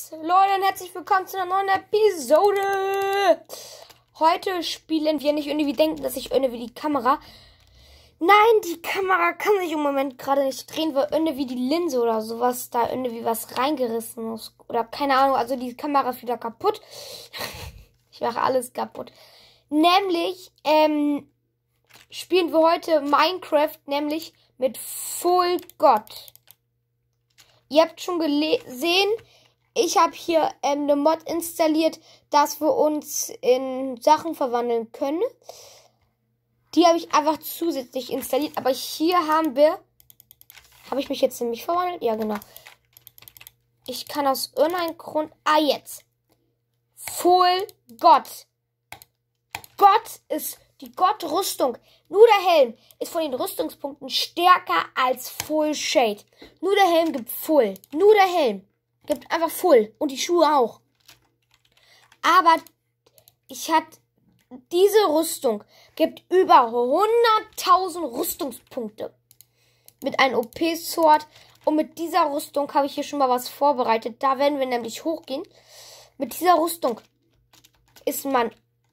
Leute, und herzlich willkommen zu einer neuen Episode. Heute spielen wir nicht irgendwie denken, dass ich irgendwie die Kamera... Nein, die Kamera kann sich im Moment gerade nicht drehen, weil irgendwie die Linse oder sowas da irgendwie was reingerissen ist. Oder keine Ahnung, also die Kamera ist wieder kaputt. Ich mache alles kaputt. Nämlich, spielen wir heute Minecraft, nämlich mit Full God. Ihr habt schon gesehen, ich habe hier eine Mod installiert, dass wir uns in Sachen verwandeln können. Die habe ich einfach zusätzlich installiert. Aber hier haben wir... Habe ich mich jetzt nämlich verwandelt? Ja, genau. Ich kann aus irgendeinem Grund... Ah, jetzt. Full God. Gott ist die Gott-Rüstung. Nur der Helm ist von den Rüstungspunkten stärker als Full Shade. Nur der Helm gibt Full. Nur der Helm gibt einfach Full. Und die Schuhe auch. Aber ich hatte... Diese Rüstung gibt über 100.000 Rüstungspunkte. Mit einem OP-Sword. Und mit dieser Rüstung habe ich hier schon mal was vorbereitet. Da werden wir nämlich hochgehen. Mit dieser Rüstung ist man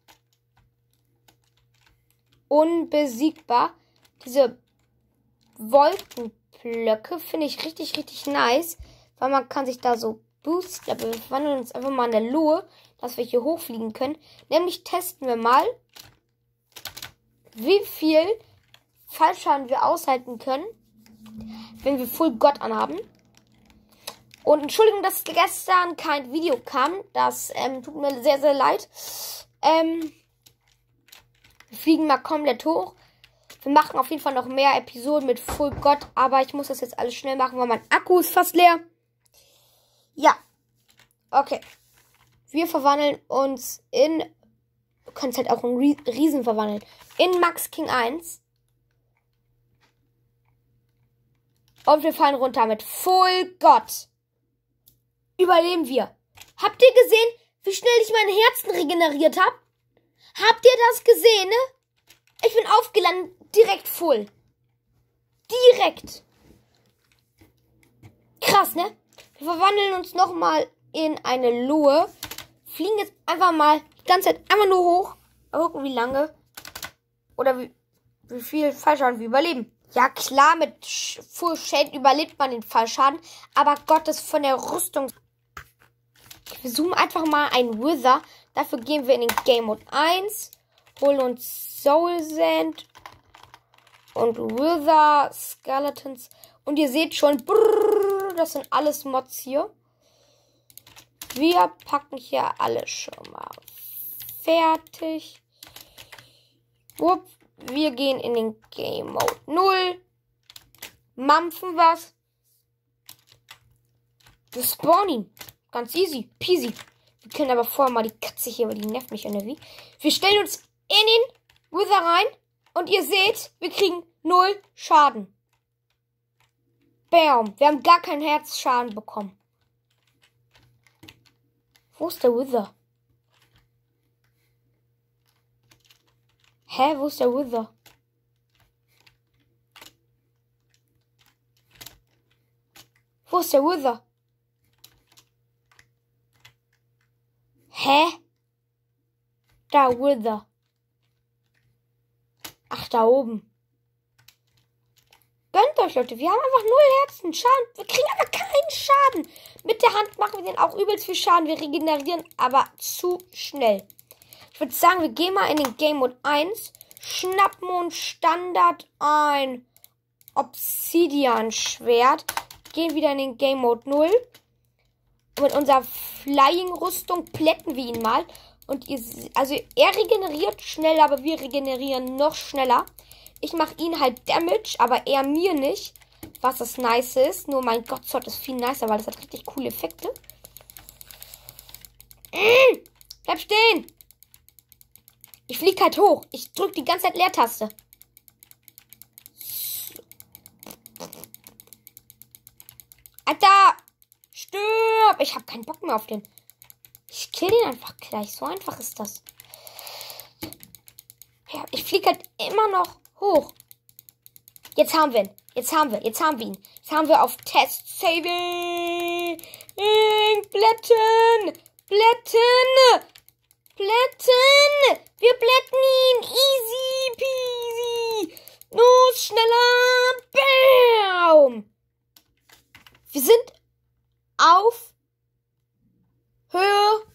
unbesiegbar. Diese Wolkenblöcke finde ich richtig, richtig nice. Weil man kann sich da so boosten. Aber wir verwandeln uns einfach mal in der Lue, dass wir hier hochfliegen können. Nämlich testen wir mal, wie viel Fallschaden wir aushalten können, wenn wir Full God anhaben. Und Entschuldigung, dass gestern kein Video kam. Das tut mir sehr, sehr leid. Wir fliegen mal komplett hoch. Wir machen auf jeden Fall noch mehr Episoden mit Full God. Aber ich muss das jetzt alles schnell machen, weil mein Akku ist fast leer. Ja. Okay. Wir verwandeln uns in... Du kannst halt auch einen Riesen verwandeln. In Max King 1. Und wir fallen runter mit Full God. Überleben wir. Habt ihr gesehen, wie schnell ich mein Herzen regeneriert habe? Habt ihr das gesehen, ne? Ich bin aufgelandet, direkt voll. Direkt. Krass, ne? Wir verwandeln uns nochmal in eine Lue. Fliegen jetzt einfach mal die ganze Zeit einfach nur hoch. Mal gucken, wie lange. Oder wie viel Fallschaden wir überleben. Ja, klar, mit Full Shade überlebt man den Fallschaden. Aber Gott ist von der Rüstung. Wir zoomen einfach mal einen Wither. Dafür gehen wir in den Game Mode 1. Holen uns Soul Sand. Und Wither, Skeletons. Und ihr seht schon, brrr, das sind alles Mods hier. Wir packen hier alles schon mal fertig. Upp, wir gehen in den Game Mode 0. Mampfen was. Wir spawnen ihn. Ganz easy, peasy. Wir können aber vorher mal die Katze hier, weil die nervt mich irgendwie. Wir stellen uns in den Wither rein. Und ihr seht, wir kriegen 0 Schaden. Bam. Wir haben gar keinen Herzschaden bekommen. Wo ist der Wither? Hä? Wo ist der Wither? Wo ist der Wither? Hä? Da, Wither. Ach, da oben. Gönnt euch, Leute. Wir haben einfach 0 Herzen. Schaden. Wir kriegen aber keinen Schaden. Mit der Hand machen wir den auch übelst viel Schaden. Wir regenerieren aber zu schnell. Ich würde sagen, wir gehen mal in den Game Mode 1. Schnappen uns Standard ein Obsidian-Schwert. Gehen wieder in den Game Mode 0. Und mit unserer Flying-Rüstung plätten wir ihn mal. Und also er regeneriert schnell, aber wir regenerieren noch schneller. Ich mache ihn halt Damage, aber er mir nicht. Was das nice ist. Nur mein Gott, Sword ist viel nicer, weil das hat richtig coole Effekte. Bleib stehen! Ich fliege halt hoch. Ich drücke die ganze Zeit Leertaste. Alter! Stirb! Ich habe keinen Bock mehr auf den. Ich kill den einfach gleich. So einfach ist das. Ja, ich fliege halt immer noch hoch. Jetzt haben wir ihn. Jetzt haben wir ihn. Jetzt haben wir auf Test Saving. Blätten! Blätten! Blätten! Wir blätten ihn! Easy peasy! Los, schneller! Bam! Wir sind auf Höhe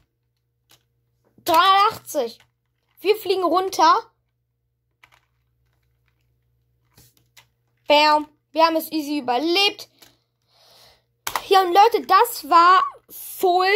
83. Wir fliegen runter. Bam! Wir haben es easy überlebt. Ja, und Leute, das war Full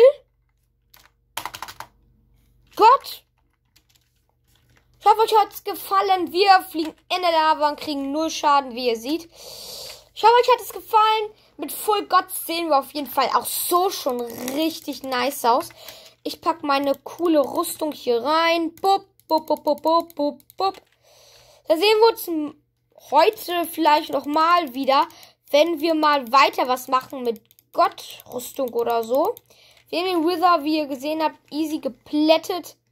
Gott. Ich hoffe, euch hat es gefallen. Wir fliegen in der Lava und kriegen 0 Schaden, wie ihr seht. Ich hoffe, euch hat es gefallen. Mit Full God sehen wir auf jeden Fall auch so schon richtig nice aus. Ich packe meine coole Rüstung hier rein. Bup, bup, bup, bup, bup, bup, bup. Da sehen wir uns heute vielleicht noch mal wieder, wenn wir mal weiter was machen mit Gott-Rüstung oder so. Wir haben den Wither, wie ihr gesehen habt, easy geplättet.